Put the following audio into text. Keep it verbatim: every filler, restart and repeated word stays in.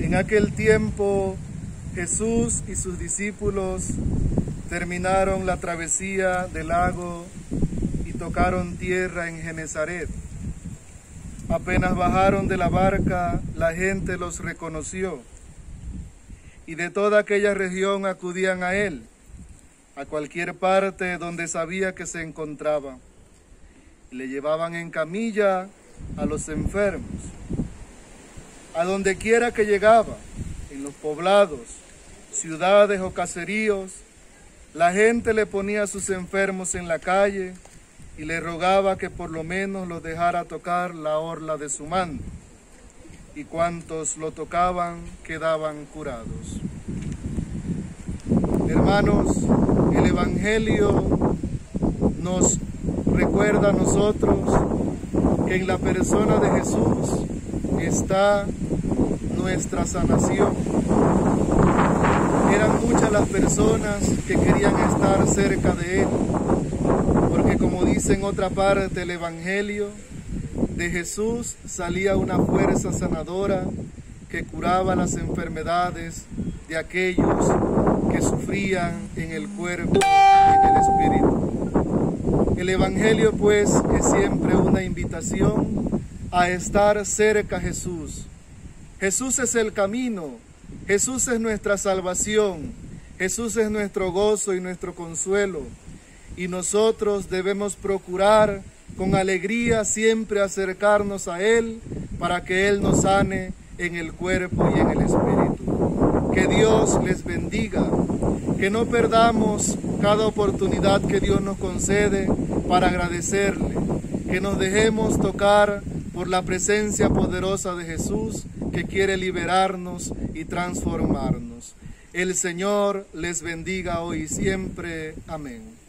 En aquel tiempo, Jesús y sus discípulos terminaron la travesía del lago y tocaron tierra en Genesaret. Apenas bajaron de la barca, la gente los reconoció, y de toda aquella región acudían a él, a cualquier parte donde sabía que se encontraba, y le llevaban en camilla a los enfermos. A donde quiera que llegaba, en los poblados, ciudades o caseríos, la gente le ponía a sus enfermos en la calle y le rogaba que por lo menos los dejara tocar la orla de su manto, y cuantos lo tocaban quedaban curados. Hermanos, el Evangelio nos recuerda a nosotros que en la persona de Jesús está nuestra sanación. Eran muchas las personas que querían estar cerca de Él, porque como dice en otra parte del Evangelio, de Jesús salía una fuerza sanadora que curaba las enfermedades de aquellos que sufrían en el cuerpo y en el espíritu. El Evangelio, pues, es siempre una invitación a estar cerca a Jesús. Jesús es el camino, Jesús es nuestra salvación, Jesús es nuestro gozo y nuestro consuelo, y nosotros debemos procurar con alegría siempre acercarnos a Él para que Él nos sane en el cuerpo y en el espíritu. Que Dios les bendiga, que no perdamos cada oportunidad que Dios nos concede para agradecerle, que nos dejemos tocar por la presencia poderosa de Jesús que quiere liberarnos y transformarnos. El Señor les bendiga hoy y siempre. Amén.